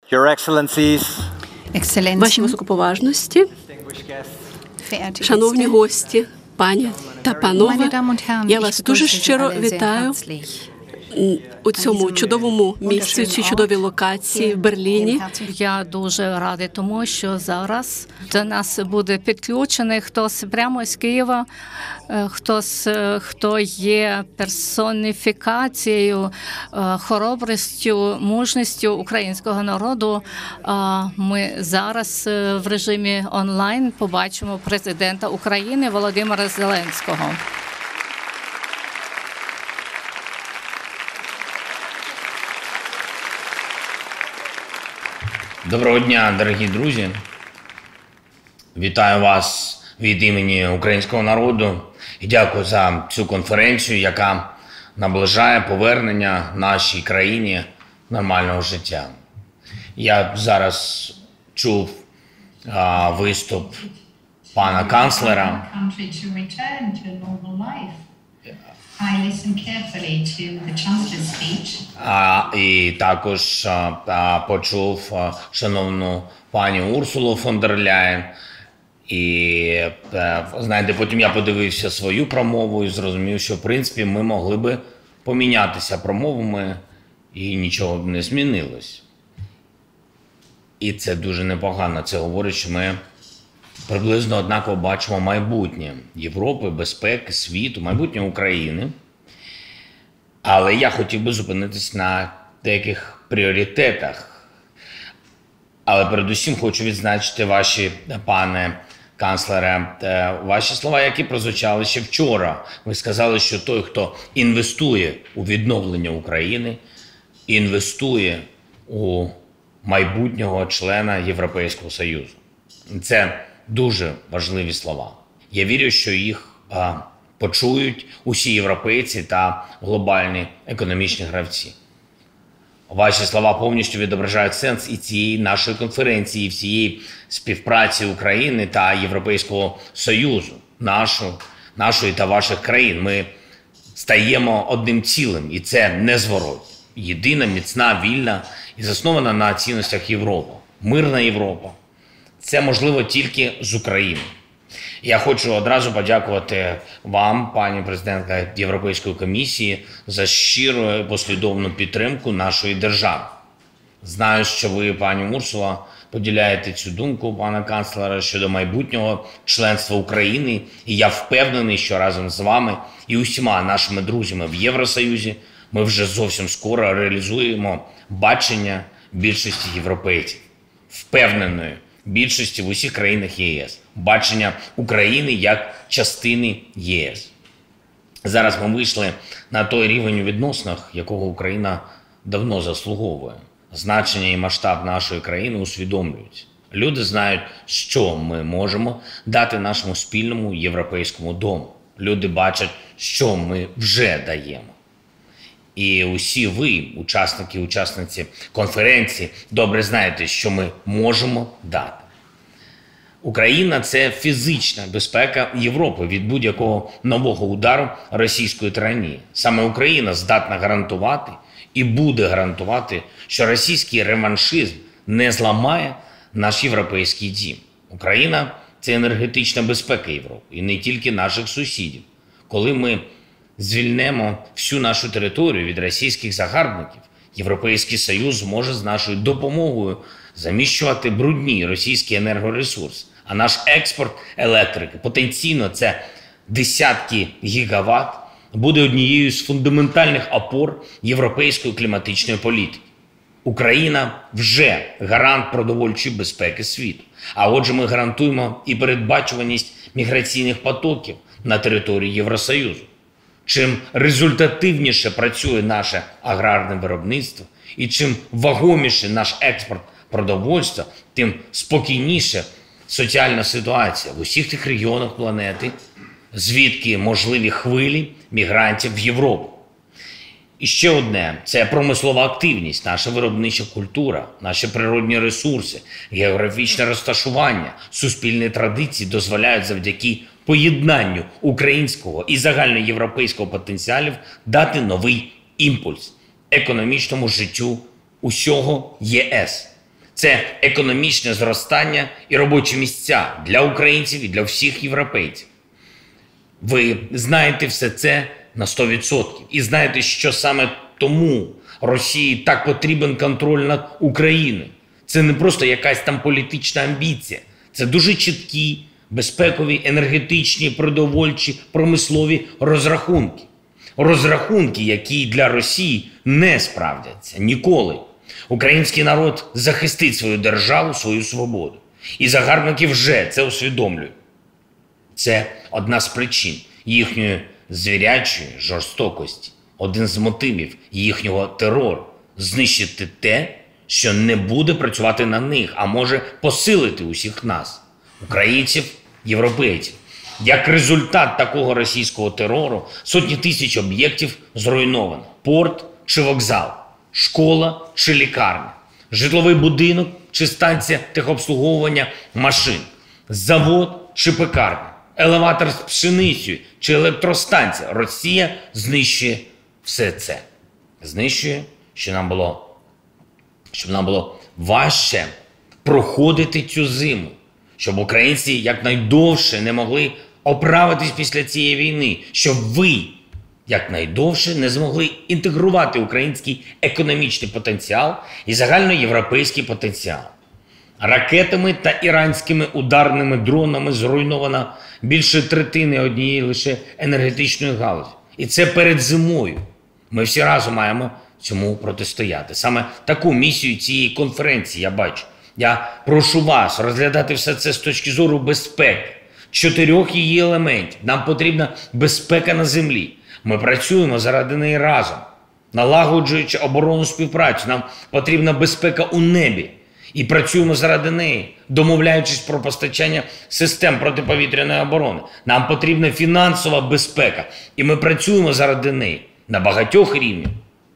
Your Excellencies, Ваші високоповажності, шановні гості, пані та панове, я вас дуже щиро вітаю у цьому чудовому місці, у цій чудовій локації в Берліні. Я дуже радий тому, що зараз до нас буде підключений хтось прямо з Києва, хто є персоніфікацією, хоробрістю, мужністю українського народу. Ми зараз в режимі онлайн побачимо президента України Володимира Зеленського. Доброго дня, дорогі друзі! Вітаю вас від імені українського народу і дякую за цю конференцію, яка наближає повернення нашій країні нормального життя. Я зараз чув виступ пана канцлера. І також почув шановну пані Урсулу фон дер Ляєн. І, знаєте, потім я подивився свою промову і зрозумів, що, в принципі, ми могли би помінятися промовами і нічого б не змінилось. І це дуже непогано. Це говорить, що ми приблизно однаково бачимо майбутнє Європи, безпеки, світу, майбутнє України. Але я хотів би зупинитись на деяких пріоритетах. Але передусім хочу відзначити ваші, пане канцлере, ваші слова, які прозвучали ще вчора. Ви сказали, що той, хто інвестує у відновлення України, інвестує у майбутнього члена Європейського Союзу. Це дуже важливі слова. Я вірю, що їх почують усі європейці та глобальні економічні гравці. Ваші слова повністю відображають сенс і цієї нашої конференції, і всієї співпраці України та Європейського Союзу, нашої та ваших країн. Ми стаємо одним цілим, і це незворотно. Єдина, міцна, вільна і заснована на цінностях Європа. Мирна Європа. Це можливо тільки з України. Я хочу одразу подякувати вам, пані президентка Європейської комісії, за щиру і послідовну підтримку нашої держави. Знаю, що ви, пані Урсула, поділяєте цю думку пана канцлера щодо майбутнього членства України. І я впевнений, що разом з вами і усіма нашими друзями в Євросоюзі ми вже зовсім скоро реалізуємо бачення більшості європейців. Впевненої більшості в усіх країнах ЄС. Бачення України як частини ЄС. Зараз ми вийшли на той рівень у відносинах, якого Україна давно заслуговує. Значення і масштаб нашої країни усвідомлюються. Люди знають, що ми можемо дати нашому спільному європейському дому. Люди бачать, що ми вже даємо. І усі ви, учасники і учасниці конференції, добре знаєте, що ми можемо дати. Україна – це фізична безпека Європи від будь-якого нового удару російської тиранії. Саме Україна здатна гарантувати і буде гарантувати, що російський реваншизм не зламає наш європейський дім. Україна – це енергетична безпека Європи і не тільки наших сусідів. Коли ми звільнемо всю нашу територію від російських загарбників, Європейський Союз зможе з нашою допомогою заміщувати брудні російські енергоресурси. А наш експорт електрики, потенційно це десятки гігават, буде однією з фундаментальних опор європейської кліматичної політики. Україна вже гарант продовольчої безпеки світу. А отже, ми гарантуємо і передбачуваність міграційних потоків на території Євросоюзу. Чим результативніше працює наше аграрне виробництво і чим вагоміше наш експорт продовольства, тим спокійніше соціальна ситуація в усіх тих регіонах планети, звідки можливі хвилі мігрантів в Європу. І ще одне – це промислова активність, наша виробнича культура, наші природні ресурси, географічне розташування, суспільні традиції дозволяють завдяки поєднанню українського і загальноєвропейського потенціалів дати новий імпульс економічному життю усього ЄС. Це економічне зростання і робочі місця для українців і для всіх європейців. Ви знаєте все це на 100%. І знаєте, що саме тому Росії так потрібен контроль над Україною. Це не просто якась там політична амбіція. Це дуже чіткі безпекові, енергетичні, продовольчі, промислові розрахунки. Розрахунки, які для Росії не справдяться ніколи. Український народ захистить свою державу, свою свободу. І загарбники вже це усвідомлюють. Це одна з причин їхньої звірячої жорстокості, один з мотивів їхнього терору – знищити те, що не буде працювати на них, а може посилити усіх нас, українців, європейців. Як результат такого російського терору сотні тисяч об'єктів зруйновано. Порт чи вокзал, школа чи лікарня, житловий будинок чи станція техобслуговування машин, завод чи пекарня, елеватор з пшеницею чи електростанція. Росія знищує все це. Знищує, щоб нам було важче проходити цю зиму, щоб українці якнайдовше не могли оправитись після цієї війни, щоб ви якнайдовше не змогли інтегрувати український економічний потенціал і загальноєвропейський потенціал. Ракетами та іранськими ударними дронами зруйновано більше третини однієї лише енергетичної галузі. І це перед зимою. Ми всі разом маємо цьому протистояти. Саме таку місію цієї конференції я бачу. Я прошу вас розглядати все це з точки зору безпеки. 4 її елементів. Нам потрібна безпека на землі. Ми працюємо заради неї разом. Налагоджуючи оборонну співпрацю, нам потрібна безпека у небі. І працюємо заради неї, домовляючись про постачання систем протиповітряної оборони. Нам потрібна фінансова безпека. І ми працюємо заради неї на багатьох рівнях.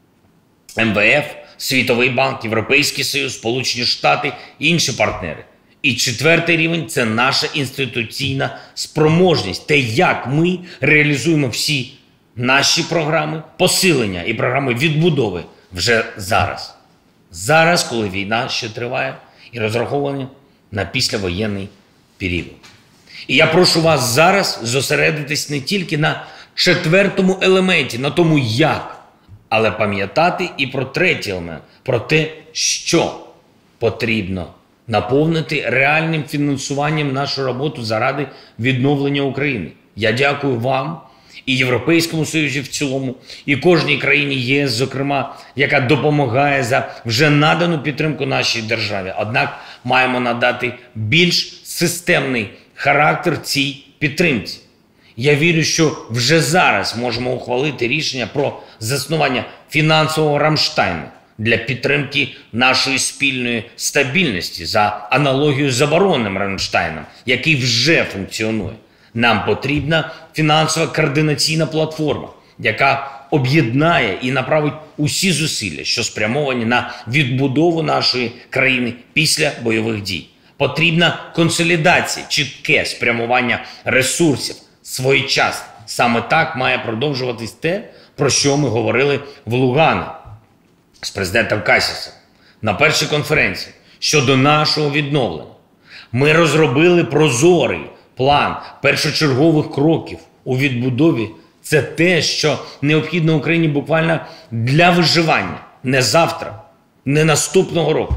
МВФ, Світовий банк, Європейський Союз, Сполучені Штати і інші партнери. І 4-й рівень – це наша інституційна спроможність. Те, як ми реалізуємо всі наші програми посилення і програми відбудови вже зараз. Зараз, коли війна ще триває і розрахована на післявоєнний період. І я прошу вас зараз зосередитись не тільки на 4-му елементі, на тому як, але пам'ятати і про 3-й елемент, про те, що потрібно наповнити реальним фінансуванням нашу роботу заради відновлення України. Я дякую вам і Європейському Союзі в цілому, і кожній країні ЄС, зокрема, яка допомагає за вже надану підтримку нашій державі. Однак маємо надати більш системний характер цій підтримці. Я вірю, що вже зараз можемо ухвалити рішення про заснування фінансового Рамштайну для підтримки нашої спільної стабільності за аналогією з оборонним Рамштайном, який вже функціонує. Нам потрібна фінансова координаційна платформа, яка об'єднає і направить усі зусилля, що спрямовані на відбудову нашої країни після бойових дій. Потрібна консолідація, чітке спрямування ресурсів, своєчасно. Саме так має продовжуватись те, про що ми говорили в Лугано з президентом Касісом на першій конференції щодо нашого відновлення. Ми розробили прозорий план першочергових кроків у відбудові. Це те, що необхідно Україні буквально для виживання. Не завтра, не наступного року,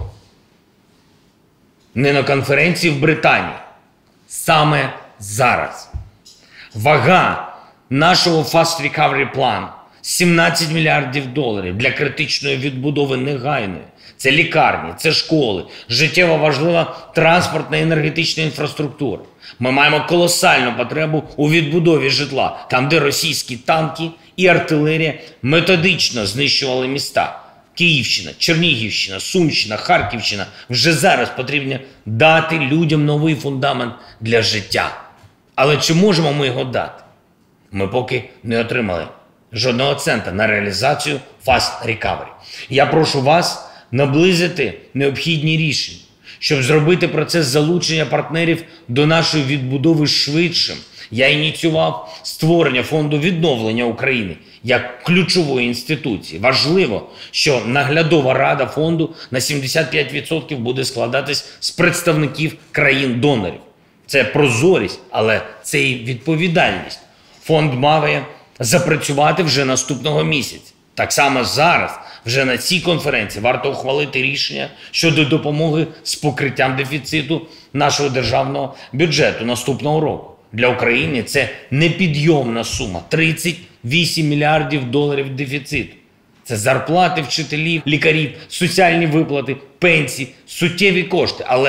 не на конференції в Британії. Саме зараз. Вага нашого Fast Recovery плану – 17 мільярдів доларів для критичної відбудови негайної. Це лікарні, це школи, життєво важлива транспортна і енергетична інфраструктура. Ми маємо колосальну потребу у відбудові житла, там, де російські танки і артилерія методично знищували міста. Київщина, Чернігівщина, Сумщина, Харківщина. Вже зараз потрібно дати людям новий фундамент для життя. Але чи можемо ми його дати? Ми поки не отримали жодного цента на реалізацію Fast Recovery. Я прошу вас наблизити необхідні рішення, Щоб зробити процес залучення партнерів до нашої відбудови швидшим, я ініціював створення Фонду відновлення України як ключової інституції. Важливо, що наглядова рада фонду на 75% буде складатись з представників країн-донорів. Це прозорість, але це і відповідальність. Фонд має запрацювати вже наступного місяця. Так само зараз, вже на цій конференції, варто ухвалити рішення щодо допомоги з покриттям дефіциту нашого державного бюджету наступного року. Для України це непідйомна сума – 38 мільярдів доларів дефіциту. Це зарплати вчителів, лікарів, соціальні виплати, пенсії, суттєві кошти. Але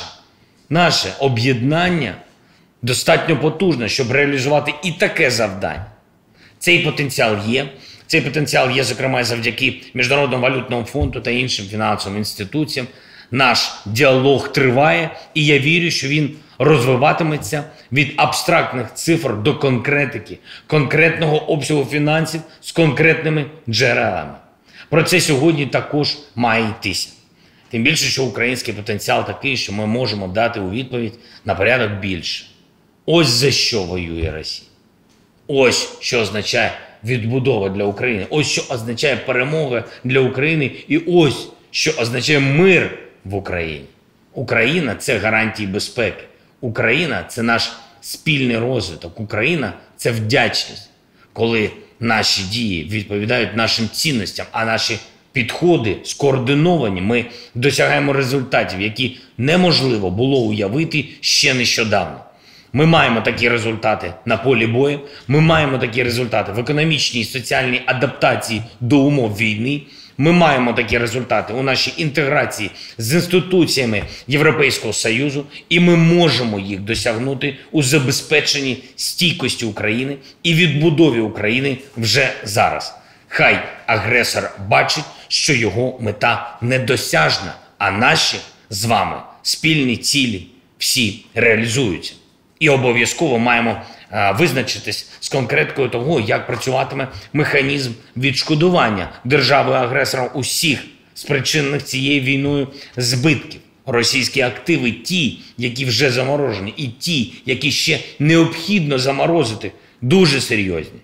наше об'єднання достатньо потужне, щоб реалізувати і таке завдання. Цей потенціал є. Цей потенціал є, зокрема, завдяки Міжнародному валютному фонду та іншим фінансовим інституціям. Наш діалог триває, і я вірю, що він розвиватиметься від абстрактних цифр до конкретики, конкретного обсягу фінансів з конкретними джерелами. Про це сьогодні також має йтися. Тим більше, що український потенціал такий, що ми можемо дати у відповідь на порядок більше. Ось за що воює Росія. Ось що означає відбудова для України. Ось що означає перемога для України. І ось що означає мир в Україні. Україна – це гарантії безпеки. Україна – це наш спільний розвиток. Україна – це вдячність. Коли наші дії відповідають нашим цінностям, а наші підходи скоординовані, ми досягаємо результатів, які неможливо було уявити ще нещодавно. Ми маємо такі результати на полі бою, ми маємо такі результати в економічній і соціальній адаптації до умов війни, ми маємо такі результати у нашій інтеграції з інституціями Європейського Союзу, і ми можемо їх досягнути у забезпеченні стійкості України і відбудові України вже зараз. Хай агресор бачить, що його мета недосяжна, а наші з вами спільні цілі всі реалізуються. І обов'язково маємо визначитись з конкреткою того, як працюватиме механізм відшкодування державою-агресором усіх спричинених цією війною збитків. Російські активи, ті, які вже заморожені, і ті, які ще необхідно заморозити, дуже серйозні.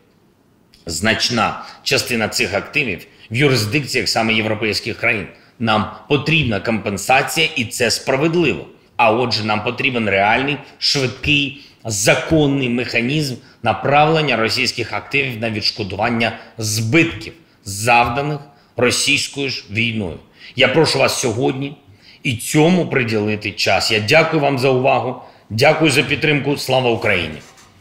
Значна частина цих активів в юрисдикціях саме європейських країн. Нам потрібна компенсація, і це справедливо. А отже, нам потрібен реальний, швидкий, законний механізм направлення російських активів на відшкодування збитків, завданих російською ж війною. Я прошу вас сьогодні і цьому приділити час. Я дякую вам за увагу, дякую за підтримку. Слава Україні!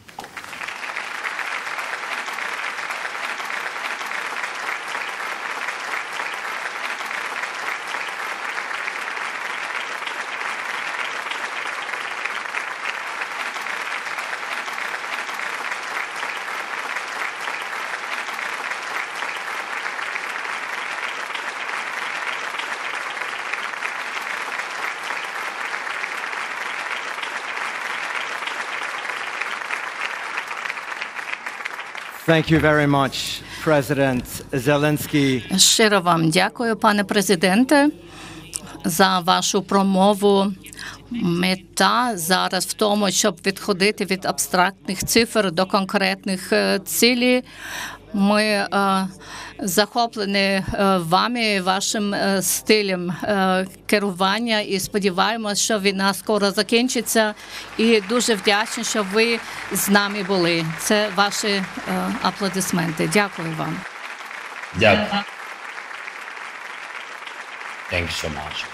Thank you very much, President Zelensky. Щиро вам дякую, пане президенте, за вашу промову. Мета зараз в тому, щоб відходити від абстрактних цифр до конкретних цілей. Ми захоплені вами, вашим стилем керування і сподіваємося, що війна скоро закінчиться. І дуже вдячні, що ви з нами були. Це ваші аплодисменти. Дякую вам. Дякую. Thank you so much.